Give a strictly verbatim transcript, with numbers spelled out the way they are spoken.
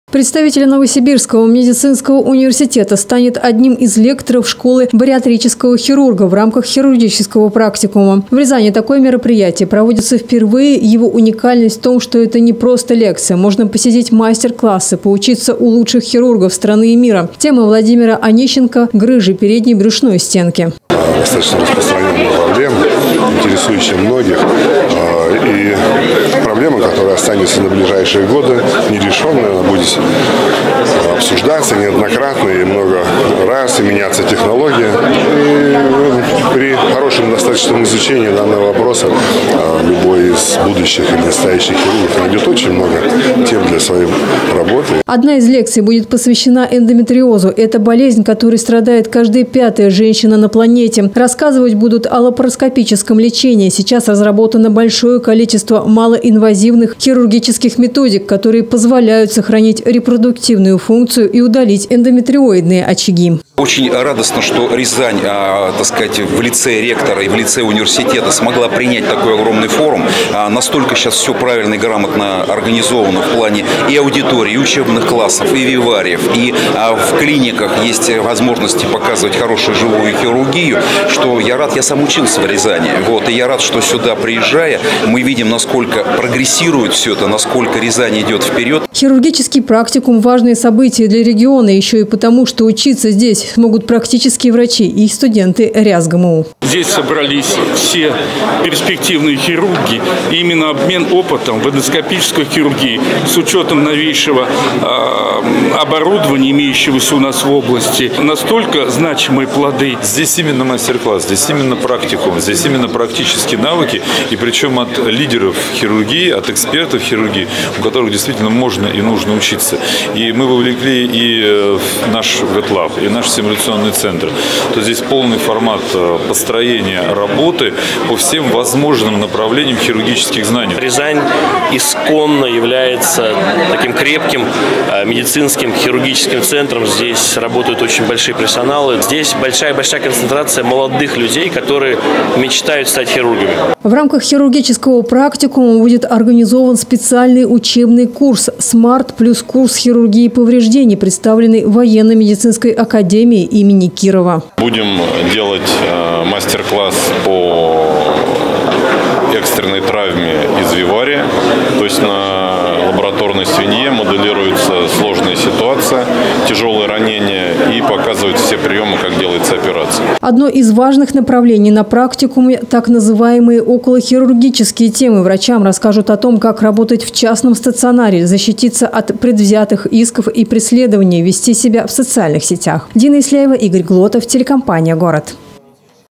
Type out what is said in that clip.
Представитель Новосибирского медицинского университета станет одним из лекторов школы бариатрического хирурга в рамках хирургического практикума. В Рязани такое мероприятие проводится впервые. Его уникальность в том, что это не просто лекция. Можно посетить мастер-классы, поучиться у лучших хирургов страны и мира. Тема Владимира Онищенко – грыжи передней брюшной стенки. Достаточно распространенная проблема, интересующая многих. И проблема, которая останется на ближайшие годы, нерешенная, она будет обсуждаться неоднократно и много раз, и меняться технология. И при хорошем достаточном изучении данного вопроса любой из будущих или настоящих хирургов найдет очень много тем для своей работы. Одна из лекций будет посвящена эндометриозу. Это болезнь, которой страдает каждая пятая женщина на планете. Рассказывать будут о лапароскопическом лечении. Сейчас разработано большое количество малоинвазивных хирургических методик, которые позволяют сохранить репродуктивную функцию и удалить эндометриоидные очаги. Очень радостно, что Рязань, а, так сказать, в лице ректора и в лице университета смогла принять такой огромный форум. А, настолько сейчас все правильно и грамотно организовано в плане и аудитории, и учебных классов, и вивариев, и а, в клиниках есть возможности показывать хорошую живую хирургию, что я рад, я сам учился в Рязани. Вот, и я рад, что сюда приезжая, мы видим, насколько прогрессирует все это, насколько Рязань идет вперед. Хирургический практикум – важное событие для региона, еще и потому, что учиться здесь смогут практические врачи и студенты РязГМУ. Здесь собрались все перспективные хирурги. И именно обмен опытом в эндоскопической хирургии с учетом новейшего э, оборудования, имеющегося у нас в области, настолько значимые плоды. Здесь именно мастер-класс, здесь именно практикум, здесь именно практические навыки. И причем от лидеров хирургии, от экспертов хирургии, у которых действительно можно и нужно учиться. И мы вовлекли и наш ветлаб, и наш симуляционный центр. То здесь полный формат построения работы по всем возможным направлениям хирургических знаний. Рязань исконно является таким крепким медицинским хирургическим центром. Здесь работают очень большие профессионалы. Здесь большая-большая концентрация молодых людей, которые мечтают стать хирургами. В рамках хирургического практикума будет организован специальный учебный курс «Смарт» плюс курс хирургии повреждений, представленный военно-медицинской академией имени Кирова. Будем делать э, мастер-класс по экстренной травме из вивария, то есть на лабораторной свинье моделируется сложная ситуация, тяжелые ранения и показывают все приемы, как делается операция. Одно из важных направлений на практикуме – так называемые околохирургические темы. Врачам расскажут о том, как работать в частном стационаре, защититься от предвзятых исков и преследований, вести себя в социальных сетях. Дина Исляева, Игорь Глотов, телекомпания «Город».